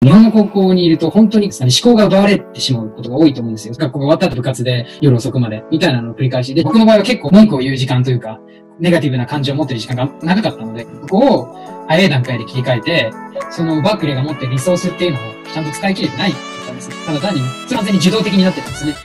日本の高校にいると本当に思考が奪われてしまうことが多いと思うんですよ。学校が終わった後部活で夜遅くまでみたいなのを繰り返しで、僕の場合は結構文句を言う時間というか、ネガティブな感情を持っている時間が長かったので、ここを早い段階で切り替えて、そのバークレーが持っているリソースっていうのをちゃんと使い切れてないって言ったんですよ。ただ単に、それは完全に受動的になってたんですね。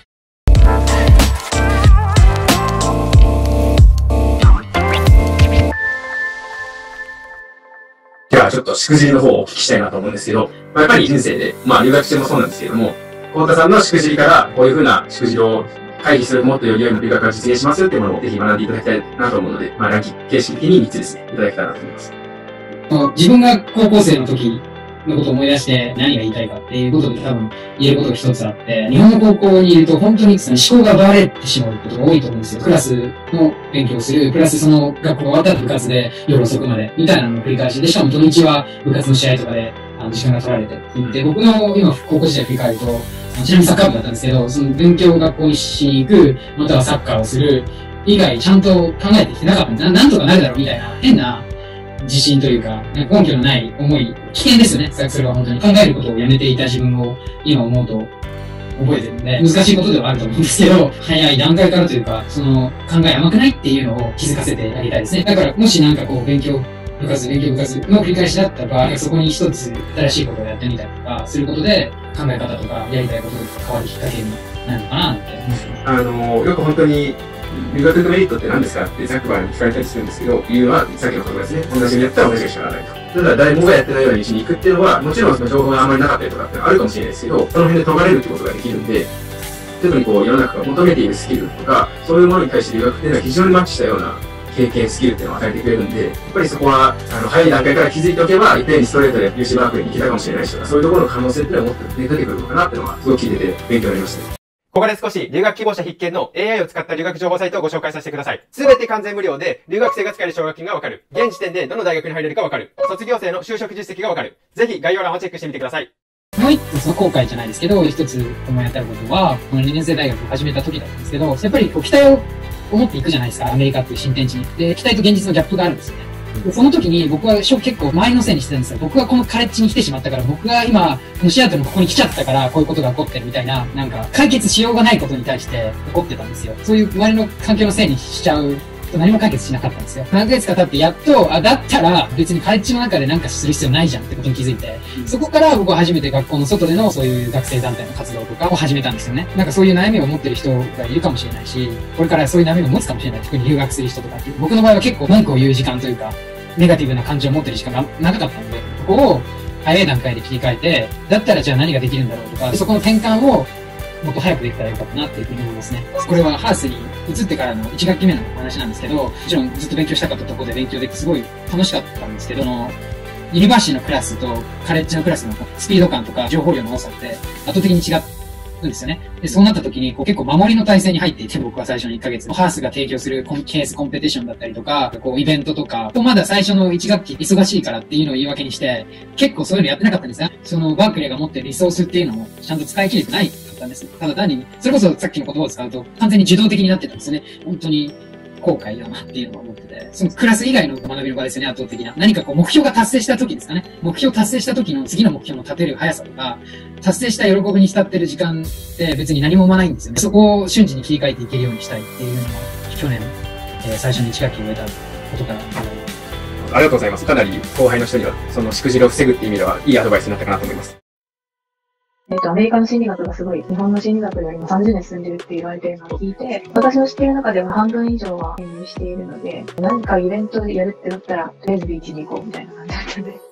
ではちょっとしくじりの方をお聞きしたいなと思うんですけど、やっぱり人生で、留学中もそうなんですけども、幸太さんのしくじりからこういう風なしくじりを回避するもっとより良い留学が実現しますよっていうものをぜひ学んでいただきたいなと思うので、ランキング形式的に3つですね、いただけたらなと思います。 自分が高校生の時のことを思い出して何が言いたいかっていうことで多分言えることが一つあって、日本の高校にいると本当に思考が奪われてしまうことが多いと思うんですよ。クラスの勉強をする、プラスその学校が終わった後部活で夜遅くまでみたいなのを繰り返しで、しかも土日は部活の試合とかで時間が取られてで、僕の今高校時代振り返ると、ちなみにサッカー部だったんですけど、その勉強を学校にしに行く、またはサッカーをする以外ちゃんと考えてきてなかったんで、なんとかなるだろうみたいな変な自信というか、根拠のない思い、危険ですよね。それは本当に考えることをやめていた自分を今思うと覚えてるので、難しいことではあると思うんですけど、早い段階からというか、その考え甘くないっていうのを気づかせてあげたいですね。だからもし勉強部活の繰り返しだった場合、そこに一つ新しいことをやってみたりとかすることで、考え方とかやりたいことが変わるきっかけになるのかなって思って。 よく本当に、留学のメリットって何ですかってざっくばらんに聞かれたりするんですけど、理由はさっきの言葉ですね。同じようにやったら同じがしかならないと。ただ誰もがやってないような道に行くっていうのは、もちろんその情報があまりなかったりとかってあるかもしれないですけど、その辺で解かれるってことができるんで、特に世の中が求めているスキルとか、そういうものに対して留学っていうのは非常にマッチしたような経験、スキルっていうのを与えてくれるんで、やっぱりそこは、早い段階から気づいておけば、一定にストレートで UC バークリーに行けたかもしれないしとか、そういうところの可能性っていうのはもっと出てくるのかなっていうのは、すごく聞いてて勉強になりましたね。 ここで少し留学希望者必見の AI を使った留学情報サイトをご紹介させてください。すべて完全無料で留学生が使える奨学金がわかる。現時点でどの大学に入れるかわかる。卒業生の就職実績がわかる。ぜひ概要欄をチェックしてみてください。 もう一つ、その後悔じゃないですけど、一つ思い当たることは、この2年生大学を始めた時だったんですけど、やっぱり期待を思っていくじゃないですか、アメリカっていう新天地に。で、期待と現実のギャップがあるんですよね。でその時に僕は結構周りのせいにしてたんですよ。僕がこのカレッジに来てしまったから、僕が今、このシアトルのここに来ちゃったから、こういうことが起こってるみたいな、解決しようがないことに対して怒ってたんですよ。そういう周りの環境のせいにしちゃうと何も解決しなかったんですよ。何ヶ月か経ってやっと、だったら別にカレッジの中で何かする必要ないじゃんってことに気づいて、そこから僕は初めて学校の外でのそういう学生団体の活動とかを始めたんですよね。そういう悩みを持ってる人がいるかもしれないし、これからそういう悩みを持つかもしれない。特に留学する人とかって。僕の場合は結構文句を言う時間というか、ネガティブな感情を持ってる時間が長かったので、ここを早い段階で切り替えて、だったらじゃあ何ができるんだろうとか、そこの転換をもっと早くできたらよかったなっていうふうに思いますね。これはハースに移ってからの1学期目のお話なんですけど、もちろんずっと勉強したかったところで勉強できてすごい楽しかったんですけど、ユニバーシティのクラスとカレッジのクラスのスピード感とか情報量の多さって圧倒的に違うんですよね。で、そうなった時に結構守りの体制に入っていて、僕は最初の1ヶ月、ハースが提供するケースコンペティションだったりとか、イベントとか、まだ最初の1学期忙しいからっていうのを言い訳にして、結構そういうのやってなかったんですね。そのバークレーが持ってるリソースっていうのもちゃんと使い切れてないかったんです。ただ単に、それこそさっきの言葉を使うと完全に受動的になってたんですね。本当に後悔だなっていうのを思ってて、そのクラス以外の学びの場ですよね、圧倒的な。何か目標が達成した時ですかね。目標達成した時の次の目標の立てる速さとか、達成した喜びに浸ってる時間って別に何も生まないんですよね。そこを瞬時に切り替えていけるようにしたいっていうのが、去年、最初に1学期を終えたことから考えます。 ありがとうございます。かなり後輩の人には、そのしくじりを防ぐっていう意味では、いいアドバイスになったかなと思います。 アメリカの心理学がすごい、日本の心理学よりも30年進んでるって言われてるのを聞いて、私の知っている中では半分以上は編入しているので、何かイベントでやるってなったら、とりあえずビーチに行こうみたいな感じだったんで。